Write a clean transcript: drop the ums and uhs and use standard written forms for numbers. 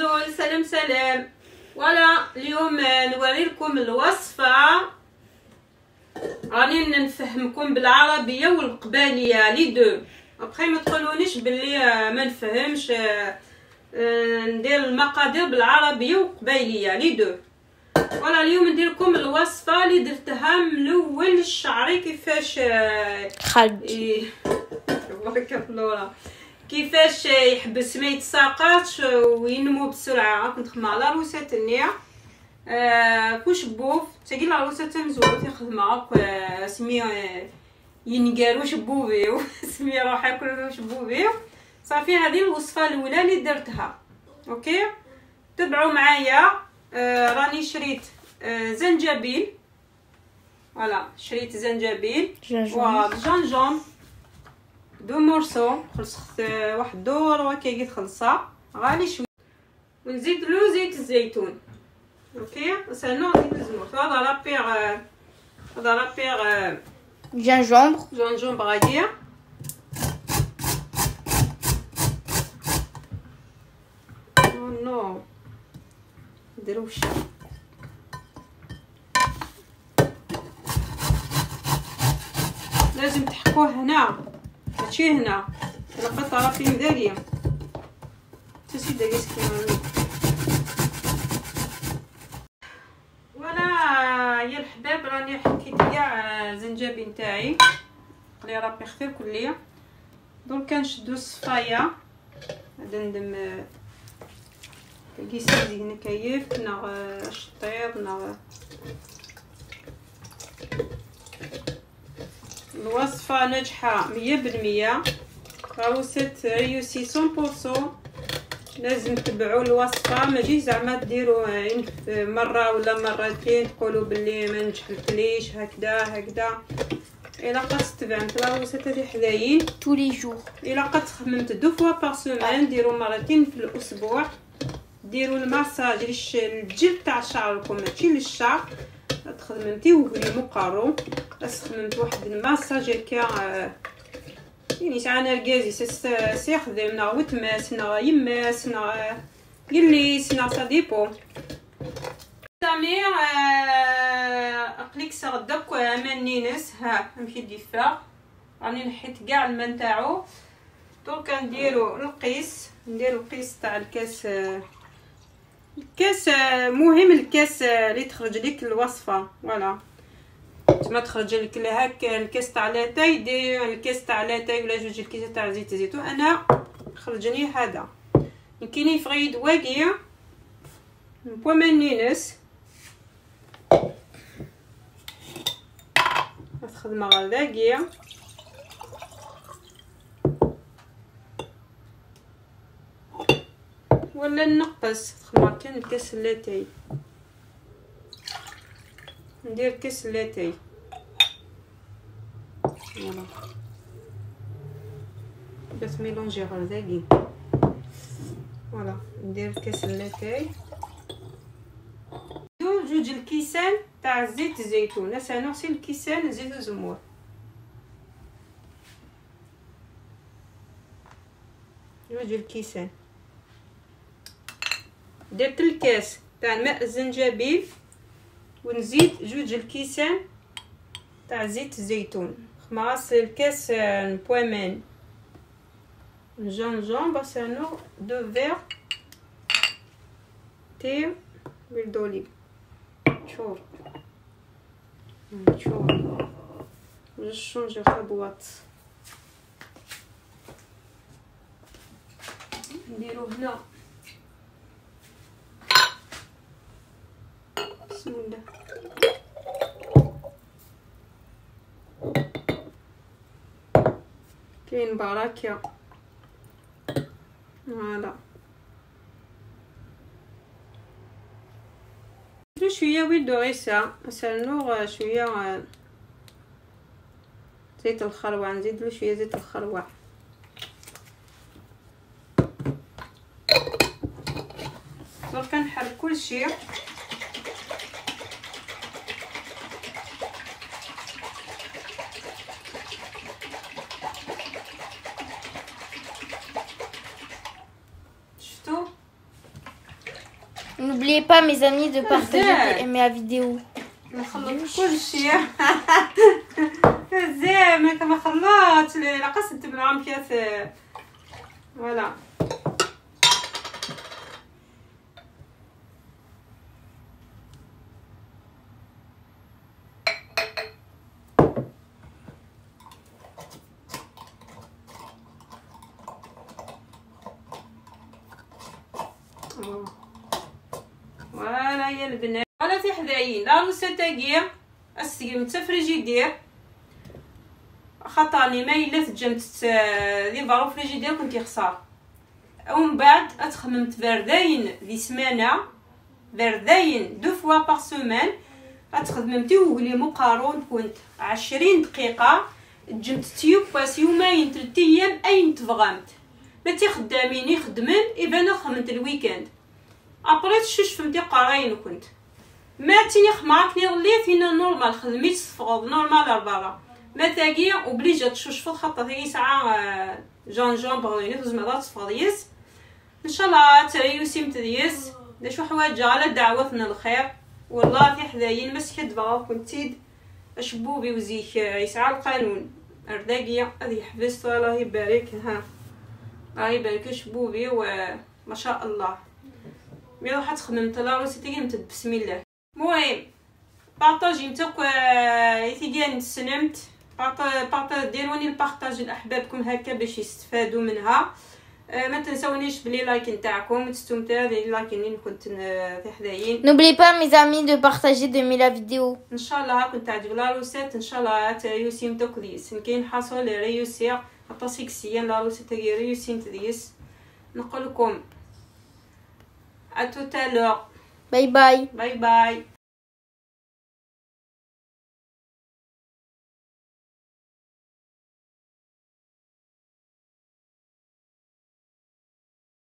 زول سلام سلام. ولا اليوم نوري لكم الوصفه، راني نفهمكم بالعربيه والقباليه لي دو. ابخي ما تقولونيش باللي ما نفهمش، ندير المقادير بالعربيه والقباليه لي دو. ولا اليوم ندير لكم الوصفه اللي درتها من الاول للشعري كيفاش خرج بارك الله، كيفاش يحبس ما يتساقطش وينمو بسرعه. كنت خدمه على روسات النيع كوش بوف تاقي لا روسات مزوره خدمه سميه ينقالوا شبوبيو سميه راح ياكلوا شبوبيو. صافي هذه الوصفه الاولى اللي درتها. اوكي تبعوا معايا. راني شريت زنجبيل، فوالا شريت زنجبيل وجنجون دو مورسو، خلصت واحد دور وكي خلصها غالي شويه، ونزيد له زيت الزيتون. اوكي سالنا نزيد الزمر. هذا رابير جنجومبر غاديه. نو نديرو الشا لازم تحكوه هنا ماشي هنا. لقيت طرفين داليا تسي داليا سكينه. ولا يا الحباب راني حكيت كاع الزنجبيل نتاعي اللي رابي خفيف كليا. درك نشدو الصفايه ندم كيسيزي نكيف نا الشطير نا. الوصفه ناجحه 100%، راوست ريوسي 100%. لازم تبعوا الوصفه، ماشي زعما ديروا مره ولا مرتين تقولوا باللي ما نجحتليش هكذا. الا قد تبعت راوست هذه حداين tous les jours. الا قد خممت دو فوا بار سيمين ديروا مرتين في الاسبوع. ديروا المساج للجلد تاع شعركم ماشي للشعر. تخدمتيه في مقارو بس خدمت واحد المساج هكا يعني تاع نركازي سيخدم وتماس يماس يليس سا ديبو. سمير اقليك صغدك مانينس ها نمشي ديفا. راني نحيت كاع الماء نتاعو. درك نديرو القيس، نديرو القيس تاع الكاس. الكاس مهم الكاس اللي تخرج لك الوصفه. فوالا ما تخرج لك هكا الكاس تاع لاتاي، دير الكاس تاع لاتاي ولا جوج الكيسات تاع زيت الزيتون. انا خرجني هذا يمكن يفريد واقيا بومنينس خدمه غداقيه. ولا نقص خمرتين الكاس اللاتاي، ندير كاس اللاتاي. فوالا بس ميلونجي غرداقي. فوالا ندير كاس اللاتاي جوج الكيسان تاع زيت الزيتون. سنغسل الكيسان زيت الزمور. جوج الكيسان. درت الكاس تاع ماء الزنجبيل ونزيد جوج الكيسان تاع زيت الزيتون. خماس الكاس بومان جونجون باسانو دو فير تي huile d'olive. شوف je change la boîte. نديرو هنا بسم الله. كاين بركه. فوالا شويه ويل دوريسا نسالنو شويه زيت الخروع. نزيد له شويه زيت الخروع. درك نحرك كلشي. شفتو N'oubliez pas, mes amis, de partager et aimer la vidéo. نخلط كل شيء. زين كما خلطت لا قصدت بالعام كاس فوالا. فوالا يا البنات ولا في حذايين لا نستاقير السقيم تفريجيدير خاطرني ما الا تجمت ذي ضرو فريجيدير كنت يخسر ومن بعد اتخممت برداين ذي سمانه برداين دو فوا باغ سومان اتخدمتي وقلي مقارون كنت 20 دقيقه جمت تيوب باس يومين 3 ايام اين تفغمت ما تخدامين يخدمن ايبانا خمنت الويكاند ابريت شوش فهمتي قراين كنت ما تيني خماكني وليت هنا نورمال خدميت صفغض نورمال البارا ما تاقي اوبليجا تشوشفض خاطر هي ساعه جون بغيني دوز مرات تصفغ ديس ان شاء الله تريوسيم تديس شو حوايج على دعوتنا الخير والله في حذاين مس كدبا كنتيد اشبوبي وزيك يسعى القانون ارداقيه هذه حفظت الله يبارك ها الله يبارك شبوبي وما شاء الله مي راح تخدم طلا روسي تيجي بسم الله. المهم بارطاجي نتاك يتيجي نسلمت بارطاج ديروني البارطاج لاحبابكم هكا باش يستفادوا منها. ما تنسونيش بلي لايك نتاعكم تستمتعوا لي لايك اللي كنت في حدايين. N'oubliez pas, mes amis, de partager, d'aimer la vidéo. ان شاء الله كنت تعجب لا روسيت ان شاء الله تريوسيم تكديس كاين حصل ريوسير حتى سيكسيان لا روسيت ريوسيم تديس. نقول لكم à tout à l'heure. Bye bye. Bye bye.